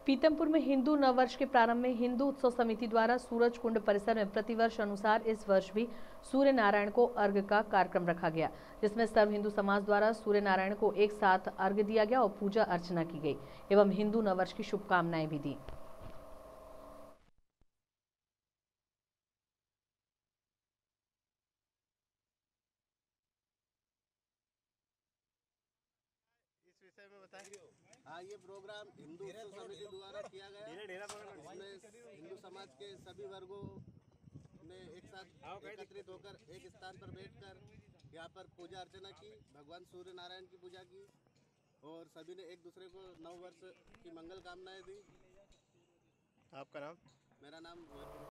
पीतमपुर में हिंदू नववर्ष के प्रारंभ में हिंदू उत्सव समिति द्वारा सूरज कुंड परिसर में प्रतिवर्ष अनुसार इस वर्ष भी सूर्य नारायण को अर्घ्य का कार्यक्रम रखा गया, जिसमें सर्व हिंदू समाज द्वारा सूर्य नारायण को एक साथ अर्घ्य दिया गया और पूजा अर्चना की गई एवं हिंदू नववर्ष की शुभकामनाएं भी दी। इस विषय में बताइए। हाँ, ये प्रोग्राम हिंदू उत्सव समिति द्वारा किया गया। इसमें हिंदू समाज के सभी वर्गों ने एक साथ एकत्रित होकर एक स्थान पर बैठकर यहाँ पर पूजा अर्चना की, भगवान सूर्य नारायण की पूजा की और सभी ने एक दूसरे को नव वर्ष की मंगल कामनाएं दी। आपका नाम? मेरा नाम रोहित।